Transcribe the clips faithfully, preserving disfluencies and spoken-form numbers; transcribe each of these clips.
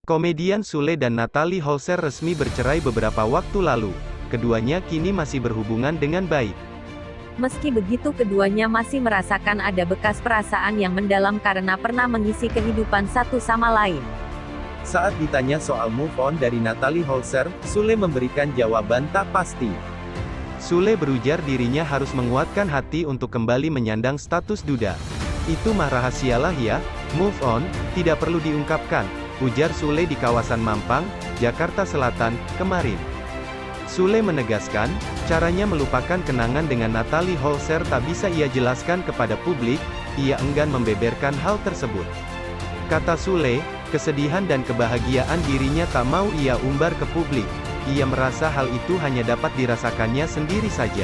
Komedian Sule dan Natalie Holzer resmi bercerai beberapa waktu lalu. Keduanya kini masih berhubungan dengan baik. Meski begitu, keduanya masih merasakan ada bekas perasaan yang mendalam karena pernah mengisi kehidupan satu sama lain. Saat ditanya soal move on dari Natalie Holzer, Sule memberikan jawaban tak pasti. Sule berujar dirinya harus menguatkan hati untuk kembali menyandang status duda. Itu mah rahasialah ya, move on, tidak perlu diungkapkan, ujar Sule di kawasan Mampang, Jakarta Selatan, kemarin. Sule menegaskan, caranya melupakan kenangan dengan Natalie Holzer tak bisa ia jelaskan kepada publik, ia enggan membeberkan hal tersebut. Kata Sule, kesedihan dan kebahagiaan dirinya tak mau ia umbar ke publik. Ia merasa hal itu hanya dapat dirasakannya sendiri saja.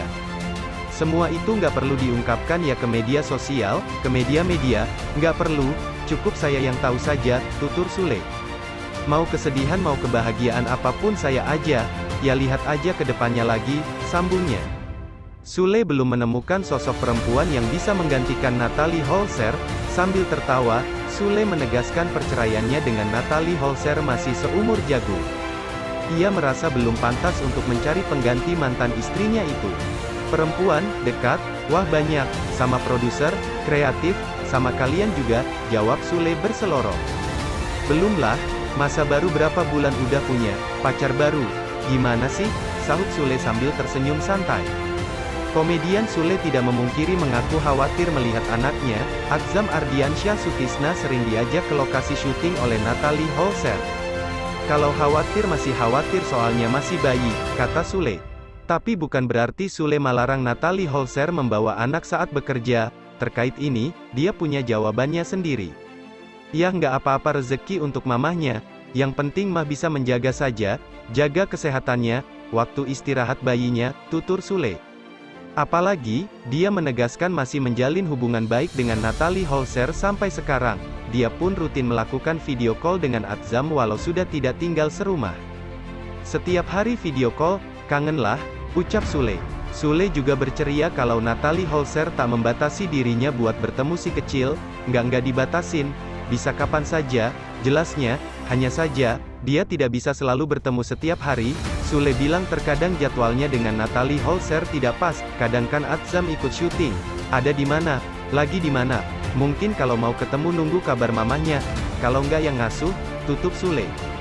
Semua itu nggak perlu diungkapkan ya ke media sosial, ke media-media, nggak perlu, cukup saya yang tahu saja, tutur Sule. Mau kesedihan mau kebahagiaan apapun saya aja, ya lihat aja ke depannya lagi, sambungnya. Sule belum menemukan sosok perempuan yang bisa menggantikan Natalie Holzer. Sambil tertawa, Sule menegaskan perceraiannya dengan Natalie Holzer masih seumur jagung. Ia merasa belum pantas untuk mencari pengganti mantan istrinya itu. Perempuan, dekat, wah banyak, sama produser, kreatif, sama kalian juga, jawab Sule berseloroh. Belumlah, masa baru berapa bulan udah punya pacar baru, gimana sih, sahut Sule sambil tersenyum santai. Komedian Sule tidak memungkiri mengaku khawatir melihat anaknya, Atzam Ardiansyah Sutisna sering diajak ke lokasi syuting oleh Natalie Holzer. Kalau khawatir masih khawatir soalnya masih bayi, kata Sule. Tapi bukan berarti Sule melarang Natalie Holzer membawa anak saat bekerja. Terkait ini, dia punya jawabannya sendiri. Ya nggak apa-apa rezeki untuk mamahnya, yang penting mah bisa menjaga saja, jaga kesehatannya, waktu istirahat bayinya, tutur Sule. Apalagi, dia menegaskan masih menjalin hubungan baik dengan Natalie Holzer sampai sekarang. Dia pun rutin melakukan video call dengan Atzam walau sudah tidak tinggal serumah. Setiap hari video call, kangenlah, ucap Sule. Sule juga berceria kalau Natalie Holzer tak membatasi dirinya buat bertemu si kecil, nggak-nggak dibatasin, bisa kapan saja, jelasnya, hanya saja, dia tidak bisa selalu bertemu setiap hari. Sule bilang terkadang jadwalnya dengan Natalie Holzer tidak pas, kadang kan Atzam ikut syuting, ada di mana, lagi di mana, mungkin kalau mau ketemu nunggu kabar mamahnya, kalau nggak yang ngasuh, tutup Sule.